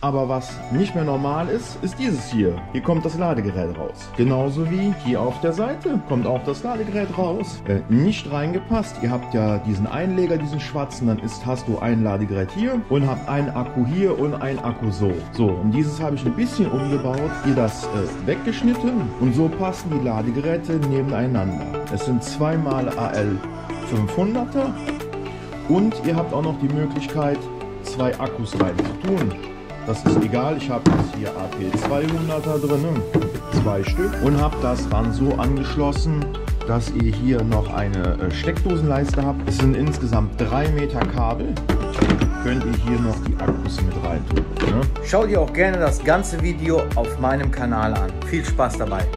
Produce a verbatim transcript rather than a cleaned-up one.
Aber was nicht mehr normal ist, ist dieses hier. Hier kommt das Ladegerät raus. Genauso wie hier auf der Seite kommt auch das Ladegerät raus. Äh, nicht reingepasst. Ihr habt ja diesen Einleger, diesen schwarzen, dann ist, hast du ein Ladegerät hier und habt einen Akku hier und einen Akku so. So, und dieses habe ich ein bisschen umgebaut, hier das äh, weggeschnitten und so passen die Ladegeräte nebeneinander. Es sind zweimal A L fünfhunderter und ihr habt auch noch die Möglichkeit, zwei Akkus rein zu tun. Das ist egal, ich habe jetzt hier A P zweihunderter drin, zwei Stück, und habe das dann so angeschlossen, dass ihr hier noch eine äh, Steckdosenleiste habt. Es sind insgesamt drei Meter Kabel. Könnt ihr hier noch die Akkus mit rein tun. Ne? Schau dir auch gerne das ganze Video auf meinem Kanal an. Viel Spaß dabei!